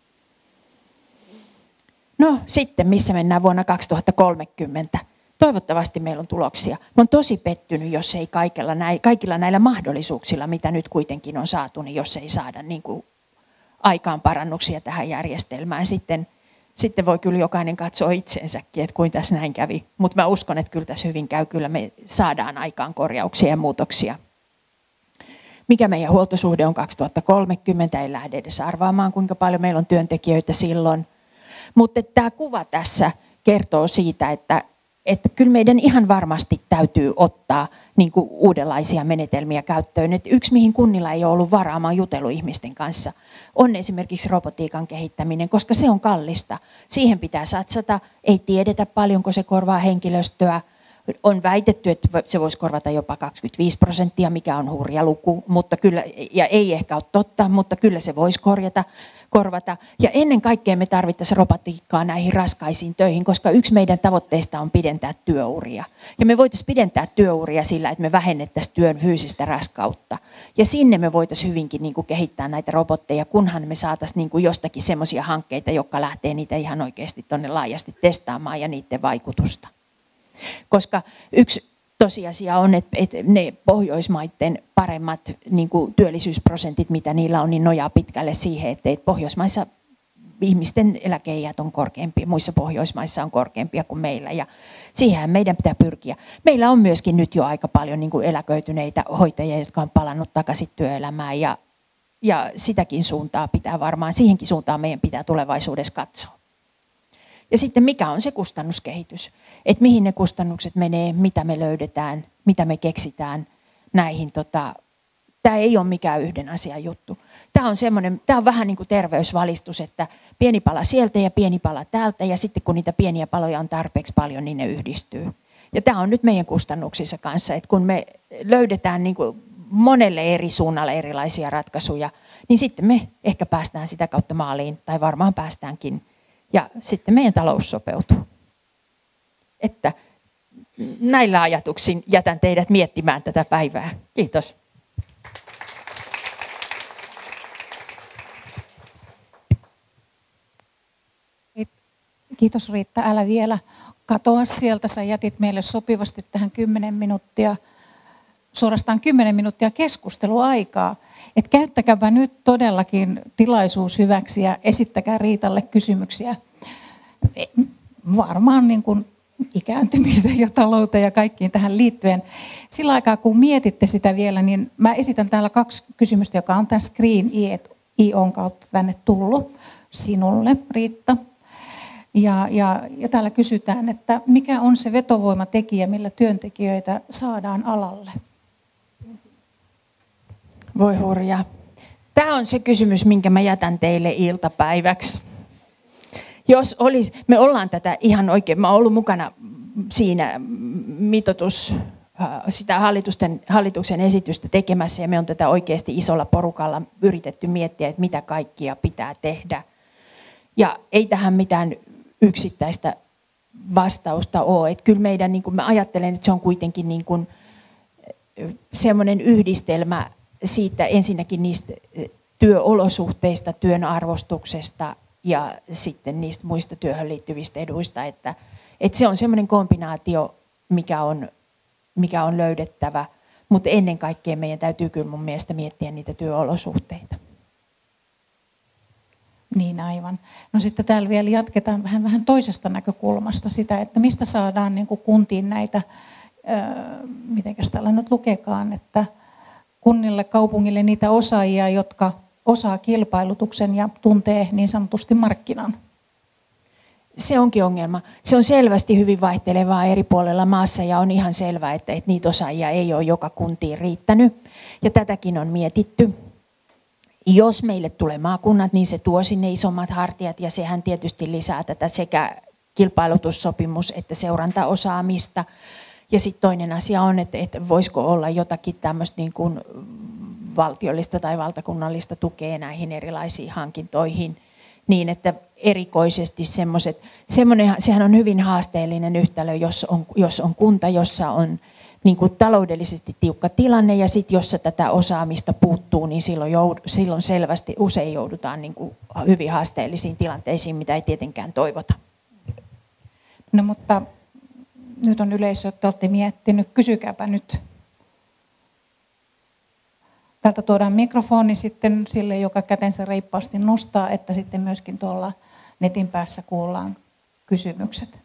Speaker 1: No sitten, missä mennään vuonna kaksituhattakolmekymmentä? Toivottavasti meillä on tuloksia. Mä olen tosi pettynyt, jos ei kaikilla, näillä, kaikilla näillä mahdollisuuksilla, mitä nyt kuitenkin on saatu, niin jos ei saada niin kuin aikaan parannuksia tähän järjestelmään. Sitten, sitten voi kyllä jokainen katsoa itseensäkin, että kuin tässä näin kävi. Mutta mä uskon, että kyllä tässä hyvin käy. Kyllä me saadaan aikaan korjauksia ja muutoksia. Mikä meidän huoltosuhde on kaksituhattakolmekymmentä? Ei lähde edes arvaamaan, kuinka paljon meillä on työntekijöitä silloin. Mutta tämä kuva tässä kertoo siitä, että, että kyllä meidän ihan varmasti täytyy ottaa niin kuin uudenlaisia menetelmiä käyttöön. Et yksi, mihin kunnilla ei ole ollut varaa, mä oon jutellut ihmisten kanssa, on esimerkiksi robotiikan kehittäminen, koska se on kallista. Siihen pitää satsata, ei tiedetä paljonko se korvaa henkilöstöä. On väitetty, että se voisi korvata jopa kaksikymmentäviisi prosenttia, mikä on hurja luku, mutta kyllä, ja ei ehkä ole totta, mutta kyllä se voisi korjata, korvata. Ja ennen kaikkea me tarvittaisiin robotiikkaa näihin raskaisiin töihin, koska yksi meidän tavoitteista on pidentää työuria. Ja me voitaisiin pidentää työuria sillä, että me vähennettäisiin työn fyysistä raskautta. Ja sinne me voitaisiin hyvinkin niin kuin kehittää näitä robotteja, kunhan me saataisiin niin kuin jostakin semmoisia hankkeita, jotka lähtee niitä ihan oikeasti tuonne laajasti testaamaan ja niiden vaikutusta. Koska yksi tosiasia on, että ne Pohjoismaiden paremmat niin kuin työllisyysprosentit, mitä niillä on, niin nojaa pitkälle siihen, että Pohjoismaissa ihmisten eläkeiät on korkeampia, muissa Pohjoismaissa on korkeampia kuin meillä, ja siihen meidän pitää pyrkiä. Meillä on myöskin nyt jo aika paljon niin kuin eläköityneitä hoitajia, jotka on palannut takaisin työelämään, ja ja sitäkin suuntaa pitää varmaan, siihenkin suuntaan meidän pitää tulevaisuudessa katsoa. Ja sitten mikä on se kustannuskehitys, että mihin ne kustannukset menee, mitä me löydetään, mitä me keksitään näihin. Tota, tämä ei ole mikään yhden asian juttu. Tämä on, tämä on vähän niin kuin terveysvalistus, että pieni pala sieltä ja pieni pala täältä ja sitten kun niitä pieniä paloja on tarpeeksi paljon, niin ne yhdistyy. Ja tämä on nyt meidän kustannuksissa kanssa, että kun me löydetään niin kuin monelle eri suunnalle erilaisia ratkaisuja, niin sitten me ehkä päästään sitä kautta maaliin, tai varmaan päästäänkin, ja sitten meidän talous sopeutuu. Että näillä ajatuksin jätän teidät miettimään tätä päivää. Kiitos.
Speaker 2: Kiitos Riitta, älä vielä katoa sieltä. Sä jätit meille sopivasti tähän kymmenen minuuttia, suorastaan kymmenen minuuttia keskusteluaikaa. Et käyttäkääpä nyt todellakin tilaisuus hyväksi ja esittäkää Riitalle kysymyksiä. Varmaan niin kuin ikääntymiseen ja talouteen ja kaikkiin tähän liittyen. Sillä aikaa kun mietitte sitä vielä, niin mä esitän täällä kaksi kysymystä, joka on tämän Screen I O:n kautta tänne tullut sinulle, Riitta. Ja, ja, ja täällä kysytään, että mikä on se vetovoimatekijä, millä työntekijöitä saadaan alalle?
Speaker 1: Voi hurjaa. Tämä on se kysymys, minkä mä jätän teille iltapäiväksi. Jos olisi, me ollaan tätä ihan oikein, mä oon ollut mukana siinä mitoitus, sitä hallitusten, hallituksen esitystä tekemässä ja me on tätä oikeasti isolla porukalla yritetty miettiä, että mitä kaikkia pitää tehdä. Ja ei tähän mitään yksittäistä vastausta ole. Että kyllä meidän, niin kuin mä ajattelen, että se on kuitenkin niin kuin semmoinen yhdistelmä siitä ensinnäkin niistä työolosuhteista, työn arvostuksesta ja sitten niistä muista työhön liittyvistä eduista. Että, että se on semmoinen kombinaatio, mikä on, mikä on löydettävä, mutta ennen kaikkea meidän täytyy kyllä mun mielestä miettiä niitä työolosuhteita.
Speaker 2: Niin aivan. No sitten täällä vielä jatketaan vähän, vähän toisesta näkökulmasta sitä, että mistä saadaan niin kuin kuntiin näitä, öö, mitenkäs täällä nyt lukekaan, että kunnille, kaupungille niitä osaajia, jotka osaa kilpailutuksen ja tuntee niin sanotusti markkinan.
Speaker 1: Se onkin ongelma. Se on selvästi hyvin vaihtelevaa eri puolella maassa ja on ihan selvää, että, että niitä osaajia ei ole joka kuntiin riittänyt. Ja tätäkin on mietitty. Jos meille tulee maakunnat, niin se tuo sinne isommat hartiat ja sehän tietysti lisää tätä sekä kilpailutussopimus- että seurantaosaamista. Ja sitten toinen asia on, että, että voisiko olla jotakin tämmöistä niin kuin valtiollista tai valtakunnallista tukea näihin erilaisiin hankintoihin, niin että erikoisesti semmoiset, semmoinen, sehän on hyvin haasteellinen yhtälö, jos on, jos on kunta, jossa on niin kuin taloudellisesti tiukka tilanne ja sitten jossa tätä osaamista puuttuu, niin silloin, joud, silloin selvästi usein joudutaan niin kuin hyvin haasteellisiin tilanteisiin, mitä ei tietenkään toivota.
Speaker 2: No mutta nyt on yleisö, että olette miettinyt, kysykääpä nyt. Täältä tuodaan mikrofoni sitten sille, joka kätensä reippaasti nostaa, että sitten myöskin tuolla netin päässä kuullaan kysymykset.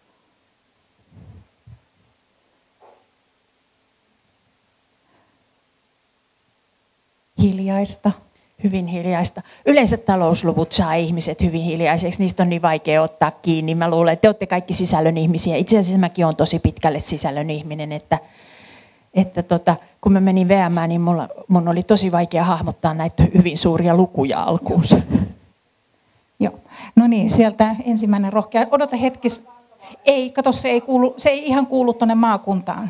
Speaker 2: Hiljaista.
Speaker 1: Hyvin hiljaista. Yleensä talousluvut saa ihmiset hyvin hiljaiseksi, niistä on niin vaikea ottaa kiinni. Mä luulen, että te olette kaikki sisällön ihmisiä. Itse asiassa mäkin olen tosi pitkälle sisällön ihminen, että, että tota, kun mä menin V M:ään, niin mulla, mun oli tosi vaikea hahmottaa näitä hyvin suuria lukuja alkuun.
Speaker 2: Joo. No niin, sieltä ensimmäinen rohkea. Odota hetkis. Ei, kato, se ei, kuulu, se ei ihan kuulu tuonne maakuntaan.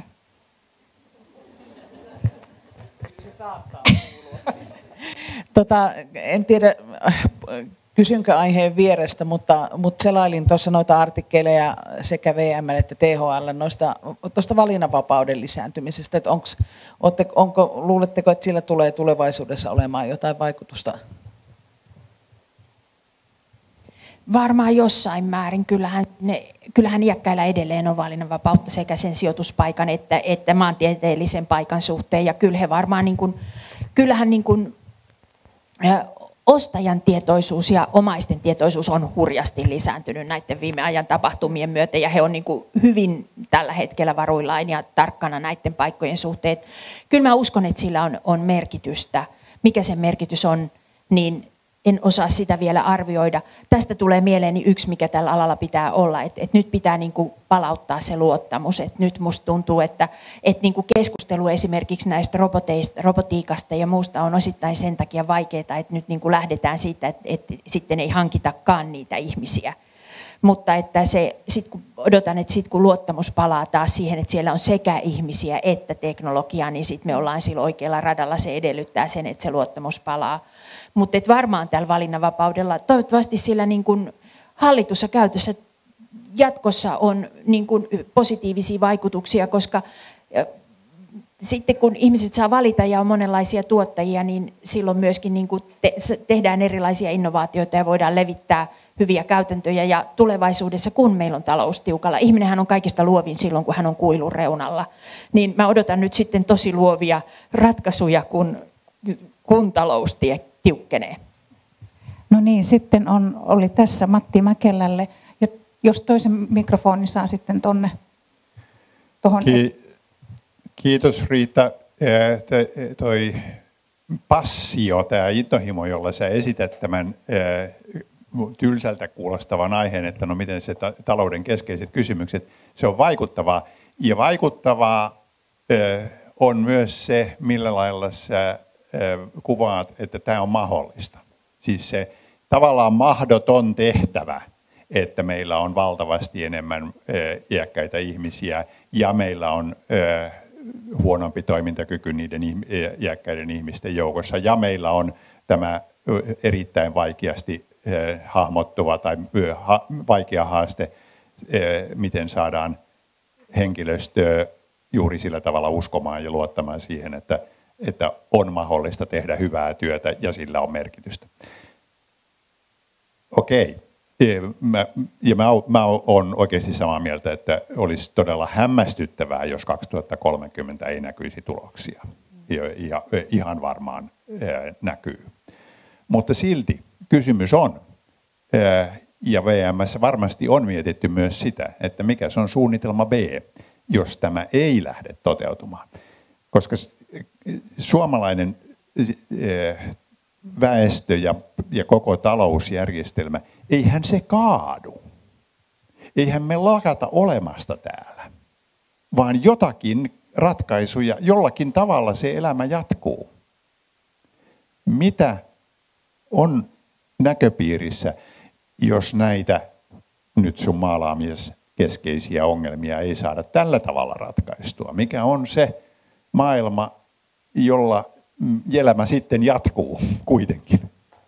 Speaker 3: Se saattaa kuulua. Tota, en tiedä, kysynkö aiheen vierestä, mutta, mutta selailin tuossa noita artikkeleja sekä V M että T H L noista, tuosta valinnanvapauden lisääntymisestä. Että onks, ootte, onko, luuletteko, että sillä tulee tulevaisuudessa olemaan jotain vaikutusta?
Speaker 1: Varmaan jossain määrin. Kyllähän, ne, kyllähän iäkkäillä edelleen on valinnanvapautta sekä sen sijoituspaikan että, että maantieteellisen paikan suhteen. Ja kyllä he varmaan, niin kuin, kyllähän niin kuin, ä, ostajan tietoisuus ja omaisten tietoisuus on hurjasti lisääntynyt näiden viime ajan tapahtumien myötä. Ja he on niin kuin hyvin tällä hetkellä varuillaan ja tarkkana näiden paikkojen suhteen. Kyllä mä uskon, että sillä on, on merkitystä. mikä sen merkitys on, niin en osaa sitä vielä arvioida. Tästä tulee mieleeni yksi, mikä tällä alalla pitää olla, että, että nyt pitää niin kuin palauttaa se luottamus. Että nyt musta tuntuu, että, että niin kuin keskustelu esimerkiksi näistä roboteista, robotiikasta ja muusta on osittain sen takia vaikeaa, että nyt niin kuin lähdetään siitä, että, että sitten ei hankitakaan niitä ihmisiä. Mutta että se, sit kun odotan, että sit kun luottamus palaa taas siihen, että siellä on sekä ihmisiä että teknologiaa, niin sitten me ollaan sillä oikealla radalla. Se edellyttää sen, että se luottamus palaa. Mutta varmaan tällä valinnanvapaudella, toivottavasti sillä niin kun hallitus ja käytössä jatkossa on niin kun positiivisia vaikutuksia, koska sitten kun ihmiset saa valita ja on monenlaisia tuottajia, niin silloin myöskin niin kun te, tehdään erilaisia innovaatioita ja voidaan levittää hyviä käytäntöjä. Ja tulevaisuudessa, kun meillä on talous tiukalla, ihminenhän on kaikista luovin silloin, kun hän on kuilun reunalla, niin mä odotan nyt sitten tosi luovia ratkaisuja, kun, kun talous tiukkenee.
Speaker 2: No niin, sitten on, oli tässä Matti Mäkelälle. Ja jos toisen mikrofonin saa sitten tuonne tuohon. Ki-
Speaker 4: kiitos Riitta. Toi passio, tämä intohimo, jolla sä esität tämän tylsältä kuulostavan aiheen, että no miten se ta- talouden keskeiset kysymykset, se on vaikuttavaa. Ja vaikuttavaa on myös se, millä lailla sä kuvaat, että tämä on mahdollista. Siis se tavallaan mahdoton tehtävä, että meillä on valtavasti enemmän iäkkäitä ihmisiä ja meillä on huonompi toimintakyky niiden iäkkäiden ihmisten joukossa ja meillä on tämä erittäin vaikeasti hahmottuva tai vaikea haaste, miten saadaan henkilöstöä juuri sillä tavalla uskomaan ja luottamaan siihen, että että on mahdollista tehdä hyvää työtä ja sillä on merkitystä. Okei. Mä, ja mä, mä oon oikeasti samaa mieltä, että olisi todella hämmästyttävää, jos kaksituhattakolmekymmentä ei näkyisi tuloksia. Ja, ja ihan varmaan näkyy. Mutta silti kysymys on, ja V M:ssä varmasti on mietitty myös sitä, että mikä se on suunnitelma B, jos tämä ei lähde toteutumaan. Koska suomalainen väestö ja, ja koko talousjärjestelmä, eihän se kaadu. Eihän me lakata olemasta täällä, vaan jotakin ratkaisuja, jollakin tavalla se elämä jatkuu. Mitä on näköpiirissä, jos näitä nyt sun maalaamies keskeisiä ongelmia ei saada tällä tavalla ratkaistua? Mikä on se maailma, jolla elämä sitten jatkuu kuitenkin?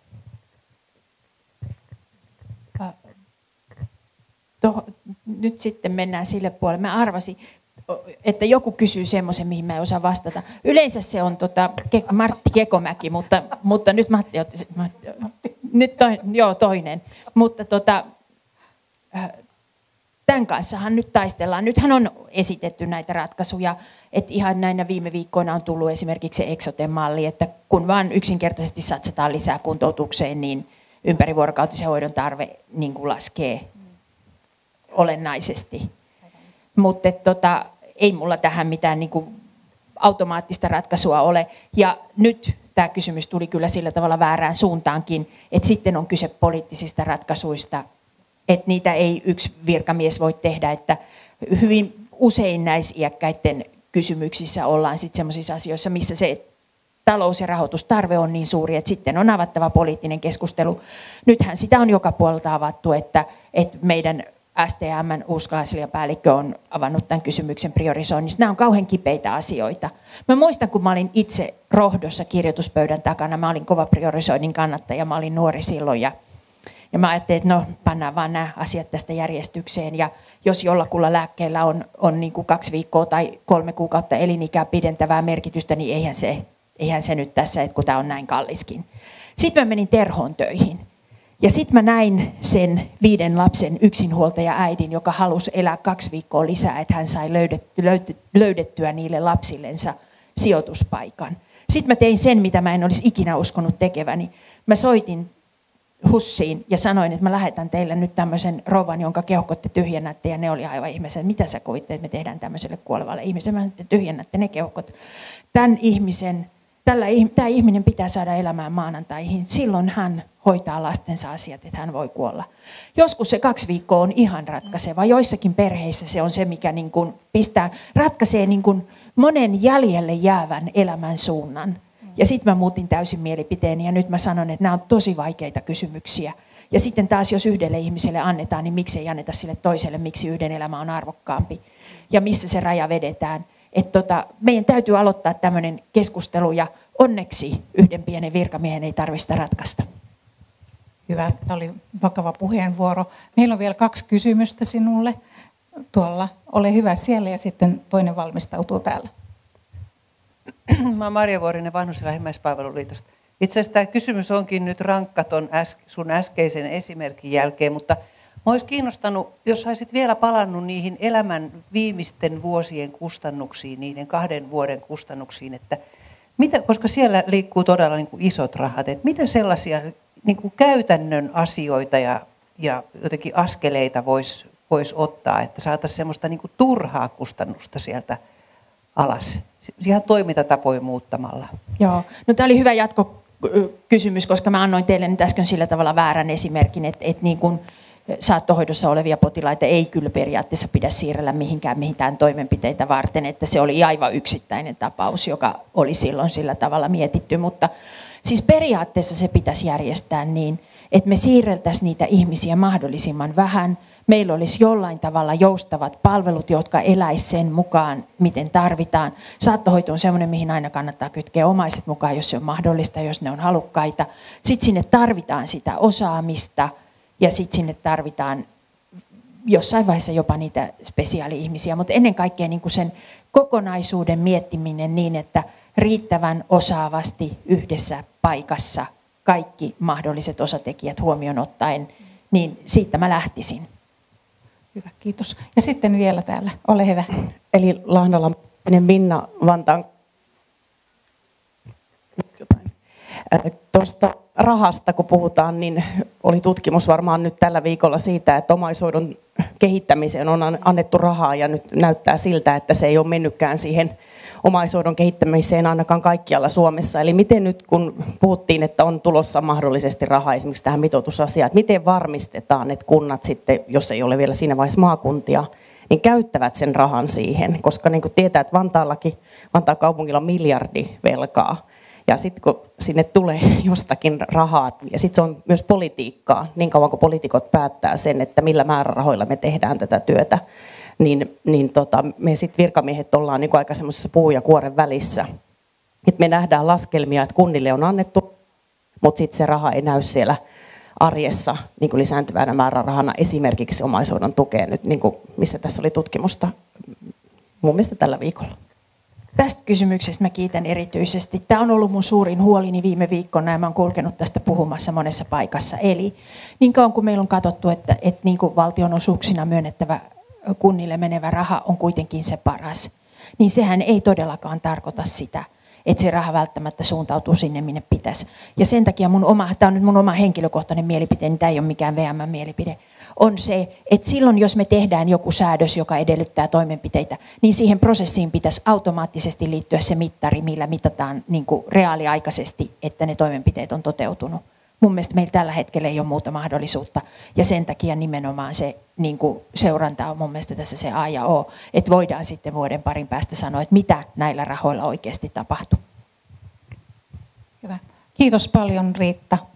Speaker 1: Toho, nyt sitten mennään sille puolelle. Mä arvasin, että joku kysyy semmoisen, mihin mä en osaa vastata. Yleensä se on tota, Ke- Martti Kekomäki, mutta, mutta nyt Matti otti, Matti, nyt toi, joo, toinen. Mutta tota, tämän kanssahan nyt taistellaan. Nythän on esitetty näitä ratkaisuja, että ihan näinä viime viikkoina on tullut esimerkiksi se Exoten-malli, että kun vaan yksinkertaisesti satsataan lisää kuntoutukseen, niin ympärivuorokautisen hoidon tarve niin kuin laskee olennaisesti. Mutta tota, ei mulla tähän mitään niin kuin automaattista ratkaisua ole. Ja nyt tämä kysymys tuli kyllä sillä tavalla väärään suuntaankin, että sitten on kyse poliittisista ratkaisuista, että niitä ei yksi virkamies voi tehdä, että hyvin usein näissä iäkkäiden kysymyksissä ollaan sitten sellaisissa asioissa, missä se talous- ja rahoitustarve on niin suuri, että sitten on avattava poliittinen keskustelu. Nythän sitä on joka puolelta avattu, että, että meidän S T M:n uusi kansliapäällikkö on avannut tämän kysymyksen priorisoinnista. Nämä on kauhean kipeitä asioita. Mä muistan, kun mä olin itse Rohdossa kirjoituspöydän takana, mä olin kova priorisoinnin kannattaja, mä olin nuori silloin ja Ja mä ajattelin, että no, pannaan vaan nämä asiat tästä järjestykseen. Ja jos jollakulla lääkkeellä on, on niin kuin kaksi viikkoa tai kolme kuukautta elinikää pidentävää merkitystä, niin eihän se, eihän se nyt tässä, että kun tämä on näin kalliskin. Sitten mä menin Terhoon töihin. Ja sitten mä näin sen viiden lapsen yksinhuoltaja äidin, joka halusi elää kaksi viikkoa lisää, että hän sai löydetty, löydettyä niille lapsillensa sijoituspaikan. Sitten mä tein sen, mitä mä en olisi ikinä uskonut tekeväni. Mä soitin Hussiin ja sanoin, että mä lähetän teille nyt tämmöisen rouvan, jonka keuhkot te tyhjennätte, ja ne oli aivan ihmeessä, mitä sä kuvitteet, että me tehdään tämmöiselle kuolevalle ihmiselle. Mä sanoin, että tyhjennätte ne keuhkot. Tämän ihmisen Tällä, tämä ihminen pitää saada elämään maanantaihin. Silloin hän hoitaa lastensa asiat, että hän voi kuolla. Joskus se kaksi viikkoa on ihan ratkaiseva. Joissakin perheissä se on se, mikä niin kuin pistää, ratkaisee niin kuin monen jäljelle jäävän elämän suunnan. Ja sitten mä muutin täysin mielipiteeni ja nyt mä sanon, että nämä on tosi vaikeita kysymyksiä. Ja sitten taas, jos yhdelle ihmiselle annetaan, niin miksi ei anneta sille toiselle, miksi yhden elämä on arvokkaampi ja missä se raja vedetään. Että tota, meidän täytyy aloittaa tämmöinen keskustelu ja onneksi yhden pienen virkamiehen ei tarvitse sitä ratkaista.
Speaker 2: Hyvä, tämä oli vakava puheenvuoro. Meillä on vielä kaksi kysymystä sinulle tuolla. Ole hyvä siellä ja sitten toinen valmistautuu täällä.
Speaker 5: Mä oon Marja Vuorinen Vanhus- ja lähimmäispalveluliitosta. Itse asiassa tämä kysymys onkin nyt rankka ton sun äskeisen esimerkin jälkeen, mutta mä olisi kiinnostanut, jos olisit vielä palannut niihin elämän viimeisten vuosien kustannuksiin, niiden kahden vuoden kustannuksiin, että mitä, koska siellä liikkuu todella niin kuin isot rahat, että mitä sellaisia niin kuin käytännön asioita ja, ja jotenkin askeleita voisi vois ottaa, että saataisiin semmoista niin kuin turhaa kustannusta sieltä alas, ihan toimintatapoja muuttamalla.
Speaker 1: Joo, no tämä oli hyvä jatkokysymys, koska mä annoin teille nyt äsken sillä tavalla väärän esimerkin, että, että niin kuin saattohoidossa olevia potilaita ei kyllä periaatteessa pidä siirrellä mihinkään mihinkään toimenpiteitä varten, että se oli aivan yksittäinen tapaus, joka oli silloin sillä tavalla mietitty, mutta siis periaatteessa se pitäisi järjestää niin, että me siirreltäisiin niitä ihmisiä mahdollisimman vähän, meillä olisi jollain tavalla joustavat palvelut, jotka eläisivät sen mukaan, miten tarvitaan. Saattohoito on sellainen, mihin aina kannattaa kytkeä omaiset mukaan, jos se on mahdollista, jos ne on halukkaita. Sitten sinne tarvitaan sitä osaamista ja sitten sinne tarvitaan jossain vaiheessa jopa niitä spesiaali-ihmisiä, mutta ennen kaikkea niin kuin sen kokonaisuuden miettiminen niin, että riittävän osaavasti yhdessä paikassa kaikki mahdolliset osatekijät huomioon ottaen, niin siitä mä lähtisin.
Speaker 2: Hyvä, kiitos. Ja sitten vielä täällä, ole hyvä.
Speaker 6: Eli Lahnala Minna Vantaan. Tuosta rahasta kun puhutaan, niin oli tutkimus varmaan nyt tällä viikolla siitä, että omaishoidon kehittämiseen on annettu rahaa ja nyt näyttää siltä, että se ei ole mennytkään siihen omaishoidon kehittämiseen ainakaan kaikkialla Suomessa. Eli miten nyt, kun puhuttiin, että on tulossa mahdollisesti rahaa esimerkiksi tähän mitoitusasiaan, että miten varmistetaan, että kunnat sitten, jos ei ole vielä siinä vaiheessa maakuntia, niin käyttävät sen rahan siihen, koska niin kuin tietää, että Vantaallakin, Vantaan kaupungilla on miljardi velkaa, ja sitten kun sinne tulee jostakin rahaa, ja sitten se on myös politiikkaa, niin kauan kuin poliitikot päättää sen, että millä määrärahoilla me tehdään tätä työtä, niin, niin tota, me sitten virkamiehet ollaan niin kuin aika semmoisessa puu ja kuoren välissä. Et me nähdään laskelmia, että kunnille on annettu, mutta sitten se raha ei näy siellä arjessa niin kuin lisääntyvänä määrärahana esimerkiksi omaishoidon tukeen, nyt, niin kuin, missä tässä oli tutkimusta mun mielestä tällä viikolla.
Speaker 1: Tästä kysymyksestä mä kiitän erityisesti. Tämä on ollut mun suurin huolini viime viikkona ja mä oon kulkenut tästä puhumassa monessa paikassa. Eli niin kauan kuin meillä on katsottu, että, että niin kuin valtionosuuksina myönnettävä kunnille menevä raha on kuitenkin se paras, niin sehän ei todellakaan tarkoita sitä, että se raha välttämättä suuntautuu sinne, minne pitäisi. Ja sen takia mun oma, tämä on nyt mun oma henkilökohtainen mielipide, niin tämä ei ole mikään V M-mielipide, on se, että silloin jos me tehdään joku säädös, joka edellyttää toimenpiteitä, niin siihen prosessiin pitäisi automaattisesti liittyä se mittari, millä mitataan niin kuin reaaliaikaisesti, että ne toimenpiteet on toteutunut. Mun mielestä meillä tällä hetkellä ei ole muuta mahdollisuutta, ja sen takia nimenomaan se niin kuin seuranta on mun mielestä tässä se A ja O, että voidaan sitten vuoden parin päästä sanoa, että mitä näillä rahoilla oikeasti tapahtuu.
Speaker 2: Hyvä. Kiitos paljon, Riitta.